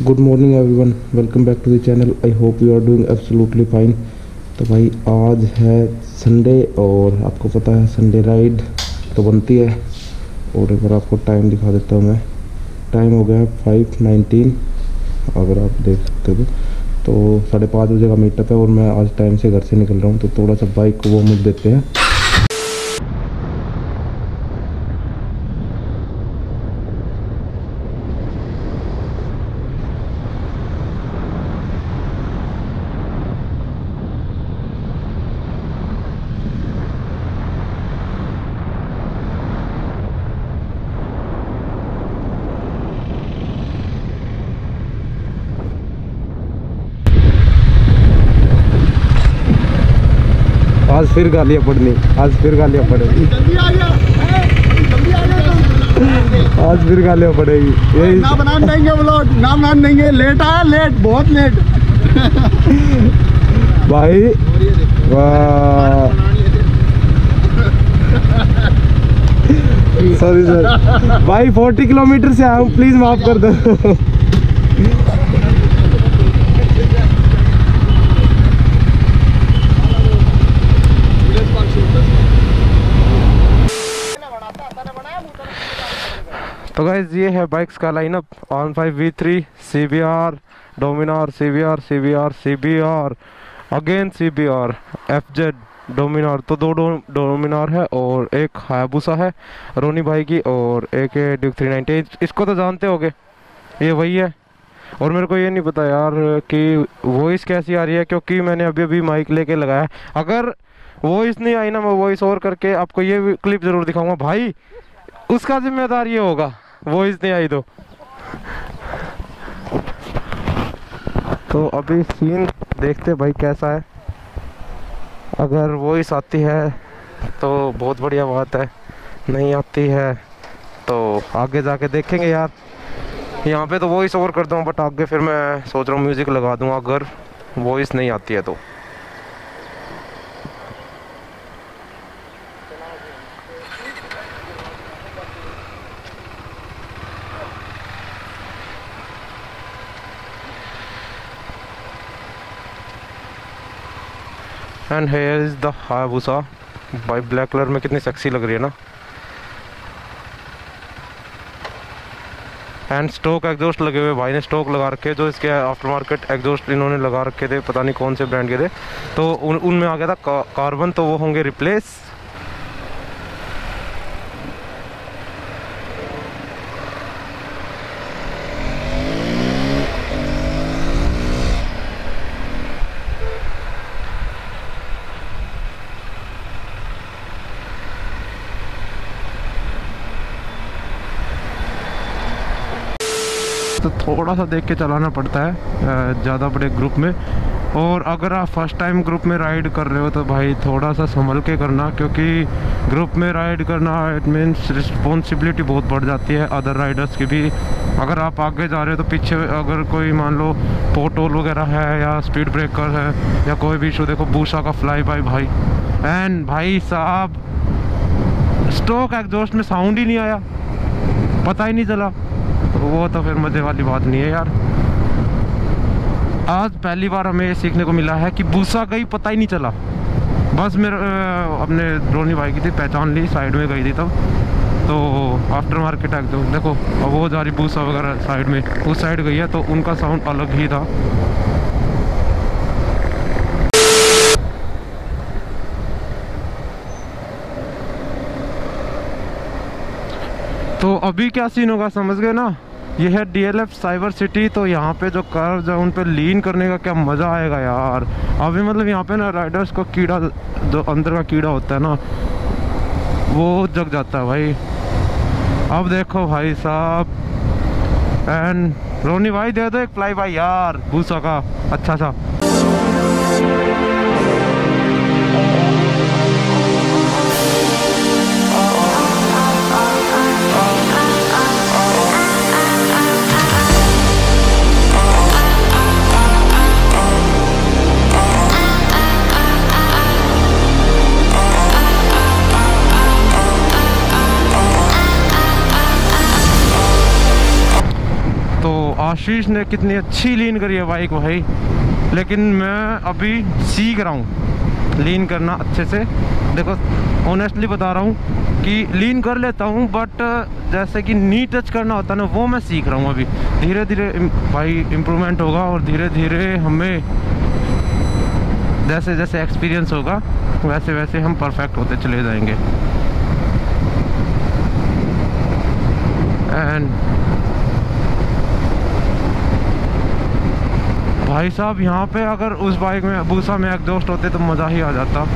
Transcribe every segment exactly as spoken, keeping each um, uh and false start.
Good morning everyone, welcome back to the channel. I hope you are doing absolutely fine. तो भाई आज है Sunday और आपको पता है संडे राइड तो बनती है। और एक बार आपको टाइम दिखा देता हूँ मैं। टाइम हो गया है फाइव नाइनटीन, अगर आप देख सकते हो तो साढ़े पाँच बजे का मीटअप है और मैं आज टाइम से घर से निकल रहा हूँ। तो थोड़ा सा बाइक को वार्म अप देते हैं। आज फिर गालियाँ पड़नी, आज फिर गालियाँ पड़ेगी, आज फिर गालियाँ पड़ेगी। यही ना बना देंगे व्लॉग, ना बना देंगे। लेट आया, लेट, बहुत लेट भाई। वाह, सॉरी सर भाई, चालीस किलोमीटर से आया हूँ, प्लीज माफ कर दो। तो गाइस ये है बाइक्स का lineup. On five V three, C B R, Dominar, C B R, C B R, C B R, again C B R, F Z, Dominar. तो दो डो, डोमिनार है और एक हायाबुसा है रोनी भाई की, और एक है ड्यूक थ्री नाइंटी। इसको तो जानते होगे, ये वही है। और मेरे को ये नहीं पता यार कि वॉइस कैसी आ रही है, क्योंकि मैंने अभी अभी माइक लेके लगाया। अगर वॉइस नहीं आई ना, मैं वॉइस ओवर करके आपको ये क्लिप ज़रूर दिखाऊंगा भाई। उसका जिम्मेदार ये होगा वॉइस नहीं आई तो। तो अभी सीन देखते भाई कैसा है। अगर वॉइस आती है तो बहुत बढ़िया बात है, नहीं आती है तो आगे जाके देखेंगे यार। यहाँ पे तो वॉइस ओवर कर दूँ, बट आगे फिर मैं सोच रहा हूँ म्यूज़िक लगा दूँ अगर वॉइस नहीं आती है तो। And here is the Hayabusa. भाई ब्लैक कलर में कितनी सेक्सी लग रही है ना। एंड स्टॉक एग्जॉस्ट लगे हुए, भाई ने स्टॉक लगा रखे, जो इसके आफ्टर मार्केट एग्जॉस्ट इन्होंने लगा रखे थे, पता नहीं कौन से ब्रांड के थे। तो उन उनमें आ गया था का, कार्बन, तो वो होंगे रिप्लेस। तो थोड़ा सा देख के चलाना पड़ता है ज़्यादा बड़े ग्रुप में। और अगर आप फर्स्ट टाइम ग्रुप में राइड कर रहे हो तो भाई थोड़ा सा संभल के करना, क्योंकि ग्रुप में राइड करना इट मीन्स रिस्पॉन्सिबिलिटी बहुत बढ़ जाती है अदर राइडर्स की भी। अगर आप आगे जा रहे हो तो पीछे अगर कोई मान लो पोटोल वगैरह है या स्पीड ब्रेकर है या कोई भी इशू, देखो बूशा का फ्लाई बाय भाई। एंड भाई साहब स्टॉक एग्जॉस्ट में साउंड ही नहीं आया, पता ही नहीं चला। वो तो फिर मज़े वाली बात नहीं है यार। आज पहली बार हमें ये सीखने को मिला है कि बूसा गई पता ही नहीं चला। बस मेरे अपने रोनी भाई की थी, पहचान ली, साइड में गई थी तब तो आफ्टर मार्केट एक दो देखो, अब वो जा रही बूसा वगैरह साइड में, उस साइड गई है तो उनका साउंड अलग ही था। तो अभी क्या सीन होगा समझ गए ना। ये है D L F cyber city. तो यहाँ पे जो कर्व्स है उन पे लीन करने का क्या मज़ा आएगा यार। अभी मतलब यहाँ पे ना राइडर्स को कीड़ा, जो अंदर का कीड़ा होता है ना, वो जग जाता है भाई। अब देखो भाई साहब, एंड रोनी भाई दे दो एक फ्लाई बाय यार बूसा का अच्छा सा। आशीष ने कितनी अच्छी लीन करी है बाइक भाई, लेकिन मैं अभी सीख रहा हूँ लीन करना अच्छे से। देखो ऑनेस्टली बता रहा हूँ कि लीन कर लेता हूँ, बट जैसे कि नी टच करना होता है ना, वो मैं सीख रहा हूँ अभी। धीरे धीरे भाई इम्प्रूवमेंट होगा और धीरे धीरे हमें जैसे जैसे एक्सपीरियंस होगा वैसे वैसे हम परफेक्ट होते चले जाएंगे। एंड भाई साहब यहाँ पे अगर उस बाइक में बूसा में एग्जॉस्ट होते तो मज़ा ही आ जाता।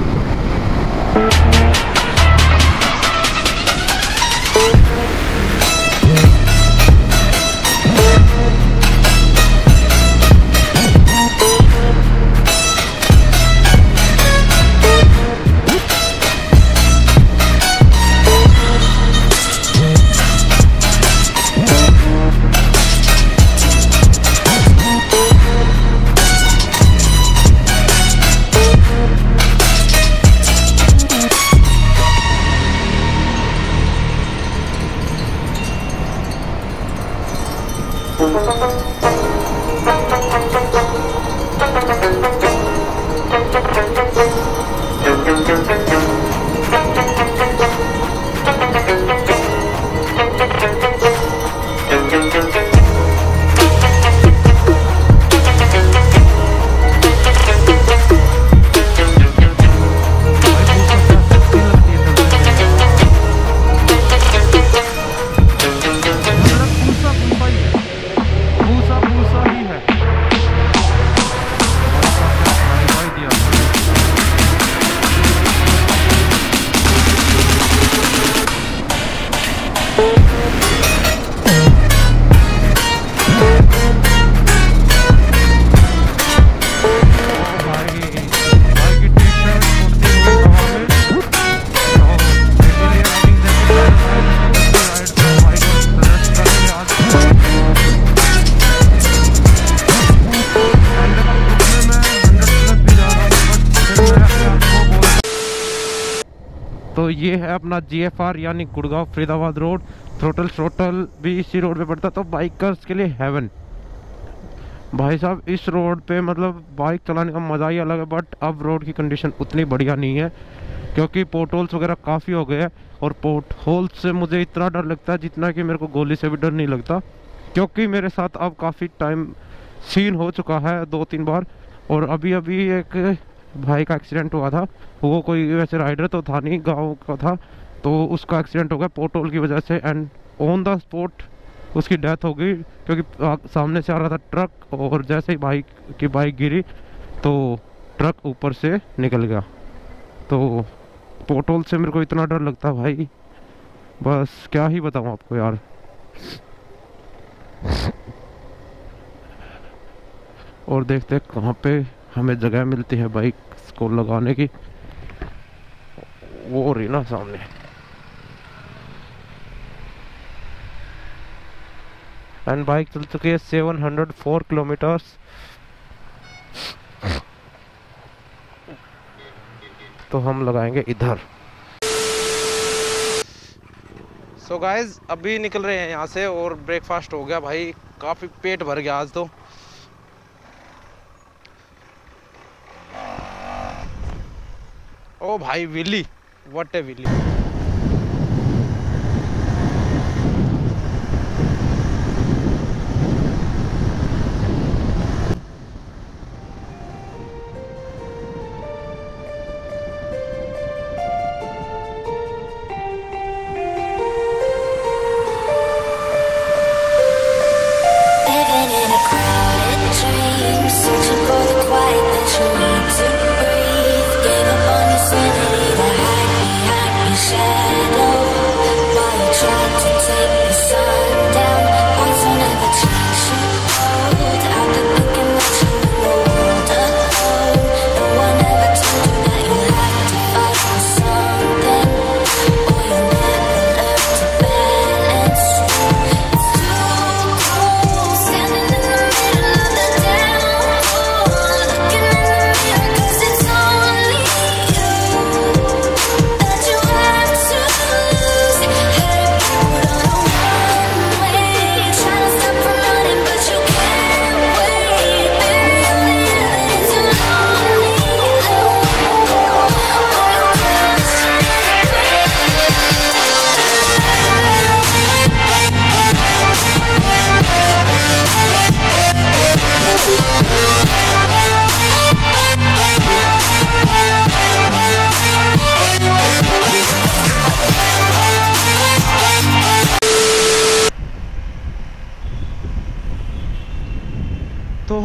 तो ये है अपना जी एफ आर यानी गुड़गांव फरीदाबाद रोड। थ्रोटल श्रोटल भी इसी रोड पे पड़ता, तो बाइकर्स के लिए हेवन। भाई साहब इस रोड पे मतलब बाइक चलाने का मज़ा ही अलग है, बट अब रोड की कंडीशन उतनी बढ़िया नहीं है क्योंकि पोर्ट होल्स वगैरह काफ़ी हो गए हैं। और पोर्ट होल्स से मुझे इतना डर लगता है जितना कि मेरे को गोली से भी डर नहीं लगता, क्योंकि मेरे साथ अब काफ़ी टाइम सीन हो चुका है दो तीन बार। और अभी अभी एक भाई का एक्सीडेंट हुआ था, वो कोई वैसे राइडर तो था नहीं, गांव का था, तो उसका एक्सीडेंट हो गया पोर्ट होल की वजह से। एंड ऑन द स्पॉट उसकी डेथ हो गई क्योंकि सामने से आ रहा था ट्रक, और जैसे ही बाइक की बाइक गिरी तो ट्रक ऊपर से निकल गया। तो पोर्ट होल से मेरे को इतना डर लगता है भाई, बस क्या ही बताऊँ आपको यार। और देखते कहाँ पे हमें जगह मिलती है बाइक को लगाने की, वो रही ना सामने। एंड बाइक चल चुकी है सेवन हंड्रेड फोर किलोमीटर्स। तो हम लगाएंगे इधर। सो so गाइज अभी निकल रहे हैं यहाँ से और ब्रेकफास्ट हो गया भाई, काफ़ी पेट भर गया आज तो। ओ भाई wheelie, what a wheelie. Shit.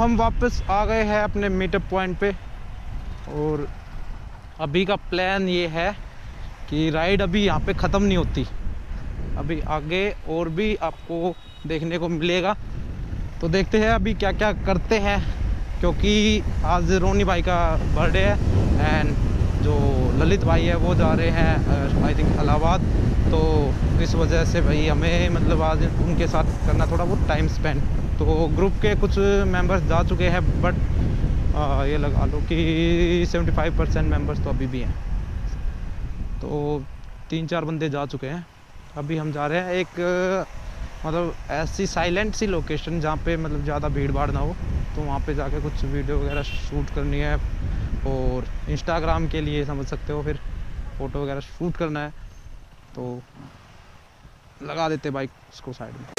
हम वापस आ गए हैं अपने मीटअप पॉइंट पे और अभी का प्लान ये है कि राइड अभी यहाँ पे ख़त्म नहीं होती, अभी आगे और भी आपको देखने को मिलेगा। तो देखते हैं अभी क्या क्या करते हैं, क्योंकि आज रोनी भाई का बर्थडे है एंड जो ललित भाई है वो जा रहे हैं आई थिंक इलाहाबाद। तो इस वजह से भाई हमें मतलब आज उनके साथ करना थोड़ा बहुत टाइम स्पेंड। तो ग्रुप के कुछ मेंबर्स जा चुके हैं बट आ, ये लगा लो कि पचहत्तर परसेंट मेंबर्स तो अभी भी हैं। तो तीन चार बंदे जा चुके हैं। अभी हम जा रहे हैं एक मतलब ऐसी साइलेंट सी लोकेशन जहाँ पे मतलब ज़्यादा भीड़ भाड़ ना हो, तो वहाँ पे जाके कुछ वीडियो वगैरह शूट करनी है और इंस्टाग्राम के लिए समझ सकते हो, फिर फ़ोटो वगैरह शूट करना है। तो लगा देते बाइक उसको साइड में।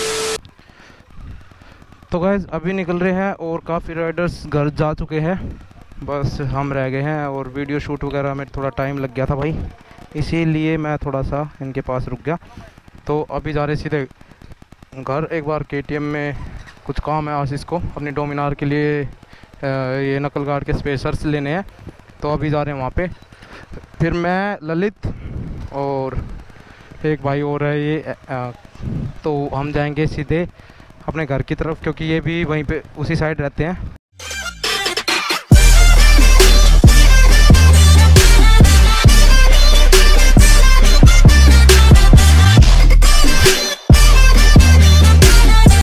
तो गाइस अभी निकल रहे हैं और काफ़ी राइडर्स घर जा चुके हैं, बस हम रह गए हैं। और वीडियो शूट वगैरह में थोड़ा टाइम लग गया था भाई, इसीलिए मैं थोड़ा सा इनके पास रुक गया। तो अभी जा रहे सीधे घर। एक बार केटीएम में कुछ काम है आशीष को, अपनी डोमिनार के लिए ये नकल गार्ड के स्पेसर्स लेने हैं, तो अभी जा रहे हैं वहाँ पे। फिर मैं, ललित और एक भाई और है ये, तो हम जाएंगे सीधे अपने घर की तरफ, क्योंकि ये भी वहीं पे उसी साइड रहते हैं।